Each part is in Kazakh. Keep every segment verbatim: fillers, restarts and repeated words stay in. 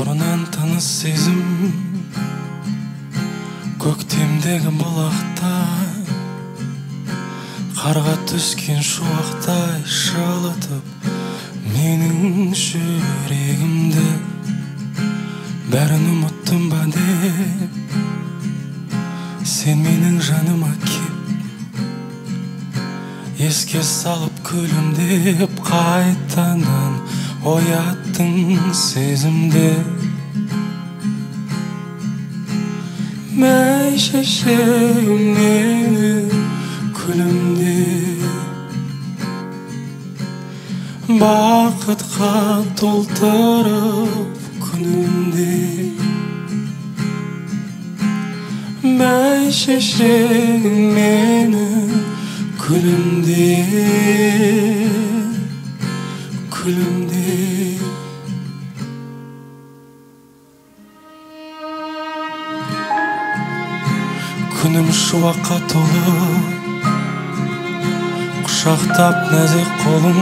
бұрыннан таныс сезім, көктемдегі бұлақтай, қарға түскен шуақтай жылытып менің жүрегімді. Бәрін ұмыттым ба деп, сен менің жаныма кеп, еске салып күлімдеп қайтадан ояттың сезімді. Мәй шешегім мені күлімде, бақытқа толтырып күнімде. Мәй шешегім мені күлімде, күлімде. Күнім шуаққа толы, құшақтап нәзік қолым,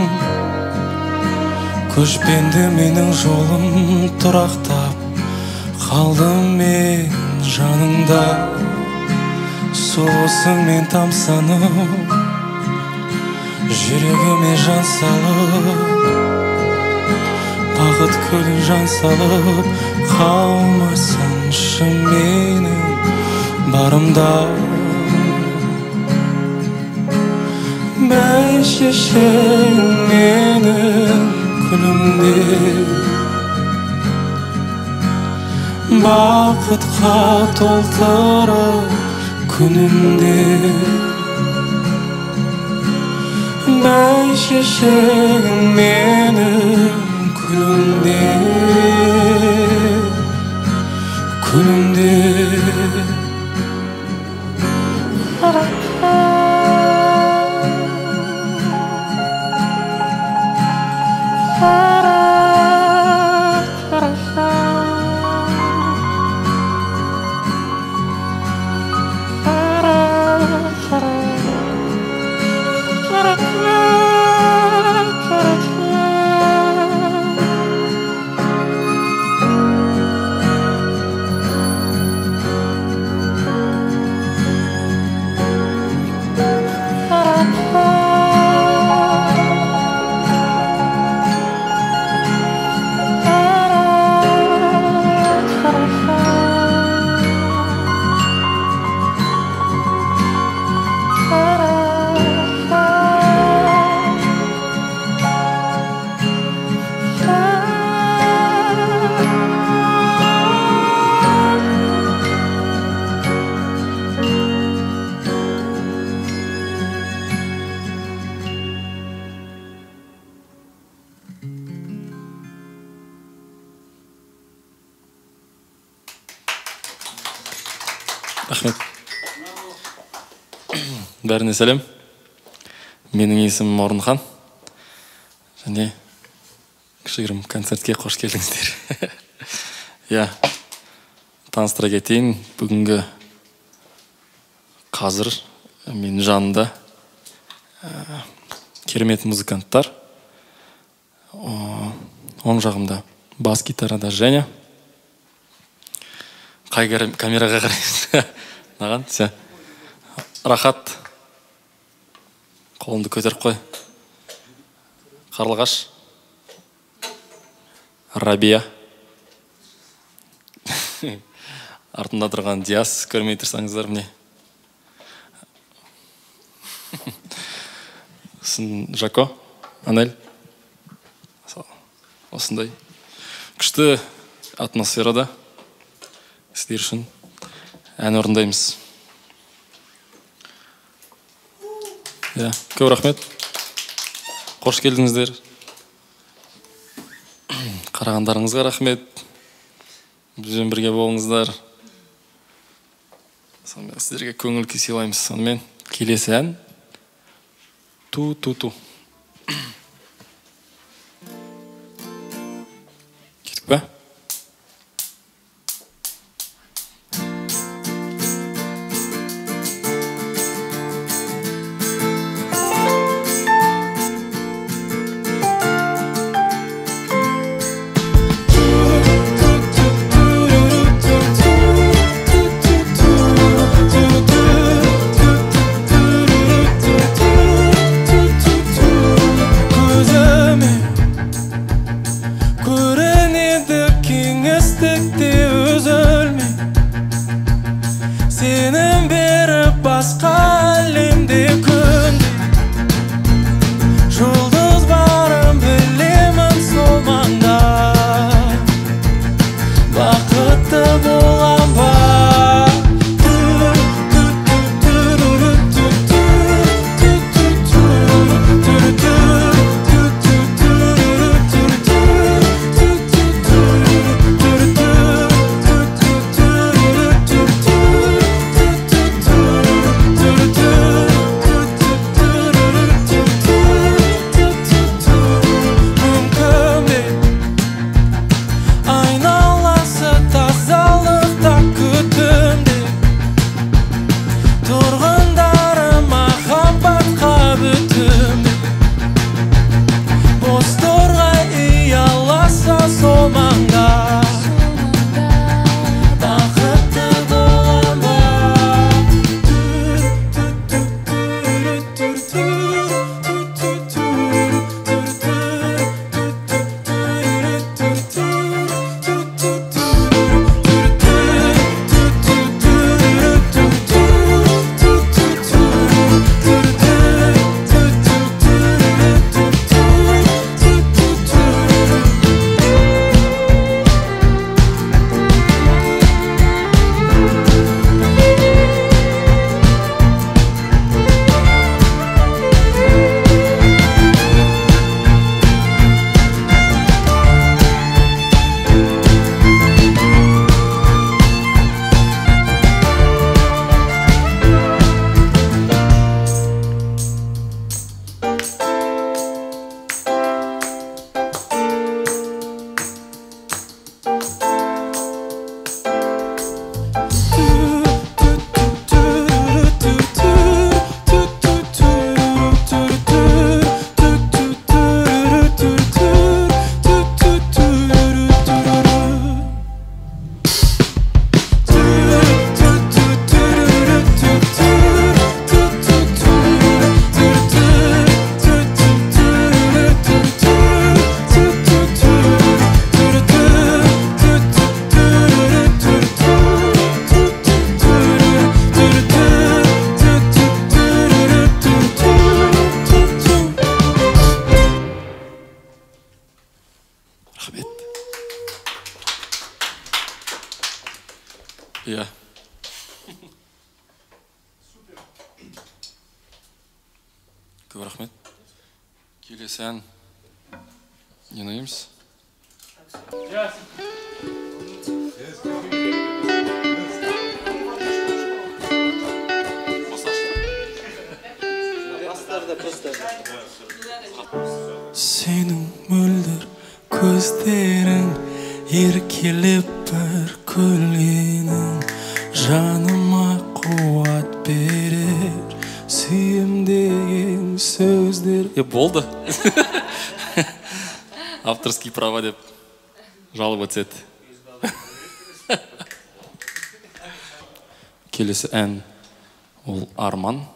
көшпенді менің жолым, тұрақтап қалдым мен жаныңда. Сұлусың мен тамсанып, жүрегіме жан салып, бақыт көлін жан салып, қалмасыншы менің барымда. Мәй шешегім менің күлімде, бақытқа толтырып күнімде. Мәй шешегім менің күлімде, күлімде. Рахмет. Бәріне сәлем. Менің есімім Орынхан. Және кішігірім концертке қош келдіңіздер. Я таныстыра кетейін. Бүгінгі қазір менің жанымда керемет музыканттар. Оң жағымда бас гитарада Женя. Қай камераға қарайсыз? Наған? Рахат. Қолымды көтеріп қой. Қарлығаш. Рабия. Артында тұрған Диас. Көрмей тұрсаңыздар міне. Жако. Анель. Осындай. Күшті атмосферада сіздер үшін ән орындаймыз. Көп рахмет. Қош келдіңіздер. Қарағандарыңызға рахмет. Бізбен бірге болыңыздар. Сіздерге көңіл күй сыйлаймыз. Сонымен келесі ән Ту-ту-ту. Кеттік па? Thank you. Иә. Көп рахмет. Келесі ән не ойнаймыз? Сенің мөлдір көздерің еркелеп бір күлгенің жаныма қуат берер сүйем деген сөздер. Е, болды. Авторский права деп жалып өтседі. Келесі ән ол Арман.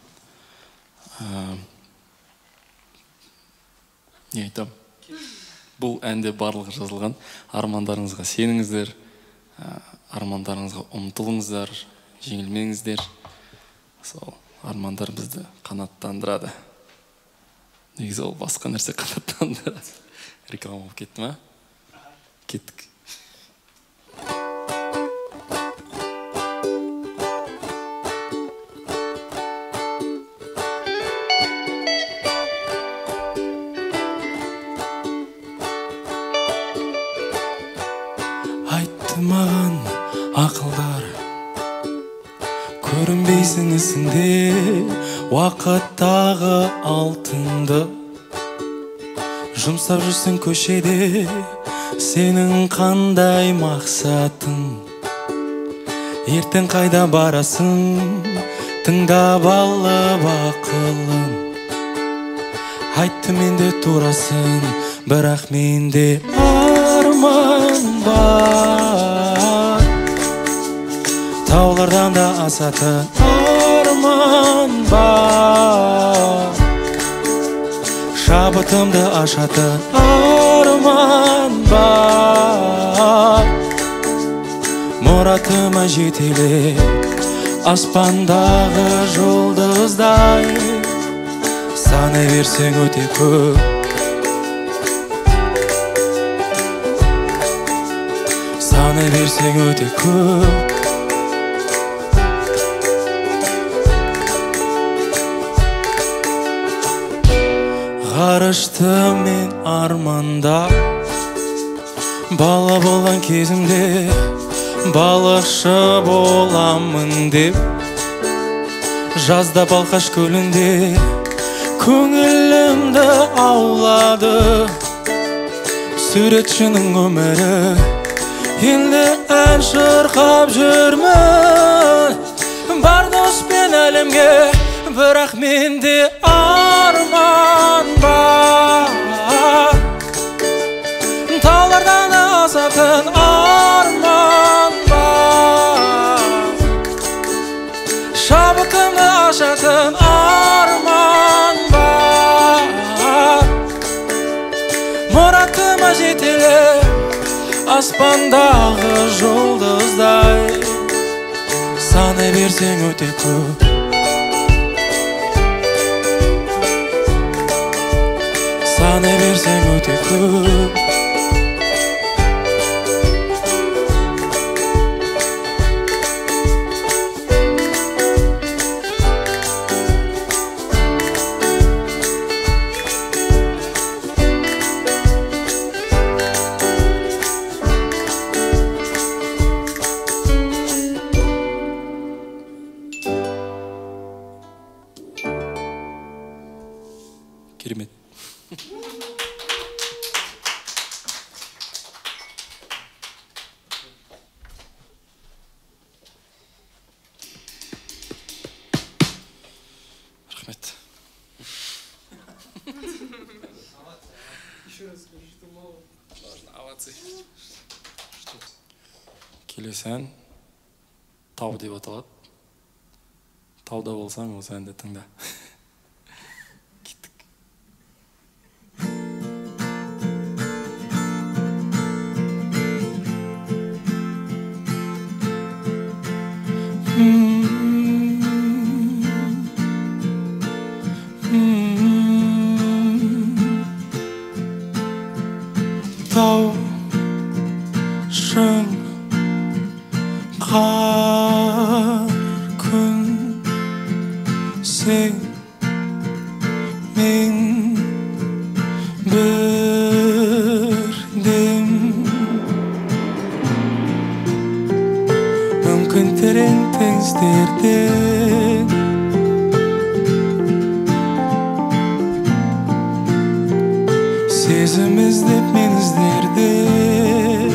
Не айтам? Бұл әнде барлығы жазылған. Армандарыңызға сеніңіздер, армандарыңызға ұмтылыңыздар, жеңілмеңіздер. Сол армандар бізді қанаттандырады. Негізі ол басқа нәрсе қанаттандырады. Реклама болып кетті ма? Кеттік. Айтты маған ақылдар, көрінбейсің ісіңде, уақыттағы алтынды жұмсап жүрсің көшеде, сенің қандай мақсатың? Ертең қайда барасың? Тыңдап алып ақылын. Айтты менде турасын, бірақ менде арман бар. Таулардан да асатын арман бар. Шабытымды ашатын арман бар. Мұратыма жетелеп аспандағы жұлдыздай, санай берсең өте көп. Санай берсең өте көп. Ғарышты мен арманда, бала болған кезімде балықшы боламын деп, жазда Балқаш көлінде көңілімді аулады. Суретшінің өмірі, енді ән шырқап жүрмін. Бар доспен әлемге, бірақ менде арман бар. Таулардан асатын арман бар. Шабытымды ашатын арман бар. Мұратыма жетелеп аспандағы жұлдыздай, санай берсең өте көп. Санай берсең өте көп. Керемет. Рахмет. Еще раз скажи, что мало. Важно, овации. Келесі ән Тау деп аталады. Тауда болсаң, осы әнді тыңда. Тау шың Har kun sen men birdim mümkün terin tezlerden sezim izlep men izlerdim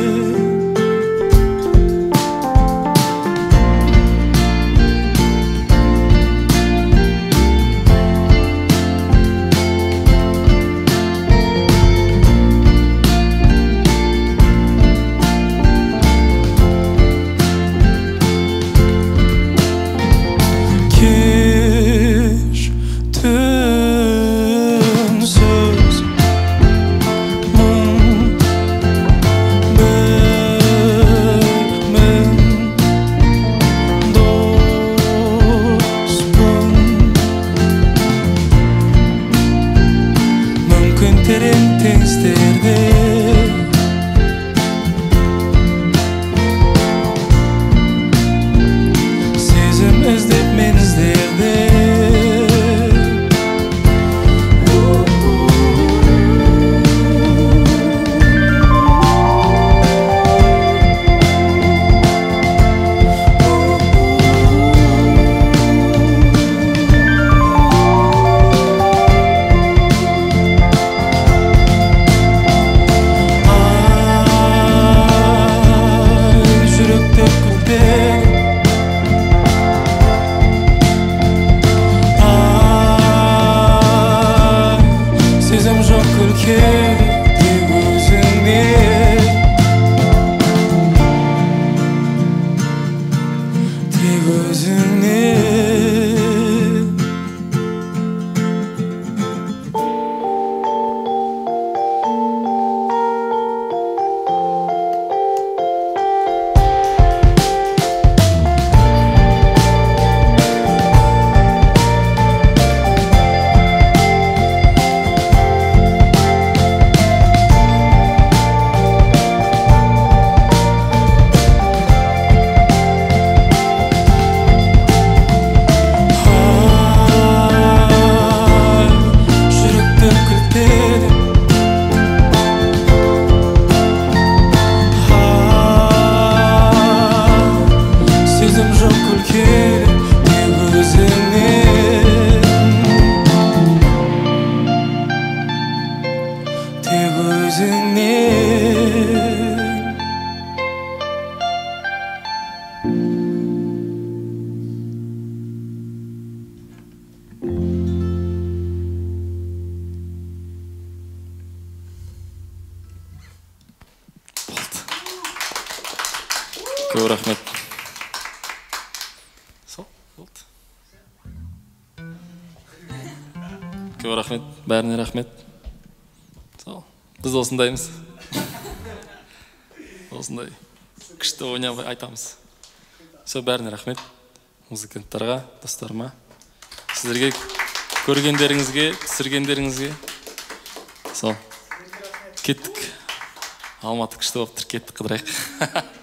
Көп рахмет. Сол, болды. Көп рахмет, бәріне рахмет. Сол, біз осындаймыз. Осындай күшті ойнап айтамыз. Сол, бәріне рахмет. Музыканттарға, достарыма. Сіздерге көргендеріңізге, түсіргендеріңізге. Сол, кеттік. Алматы күшті болып тұр, кеттік қыдырайық.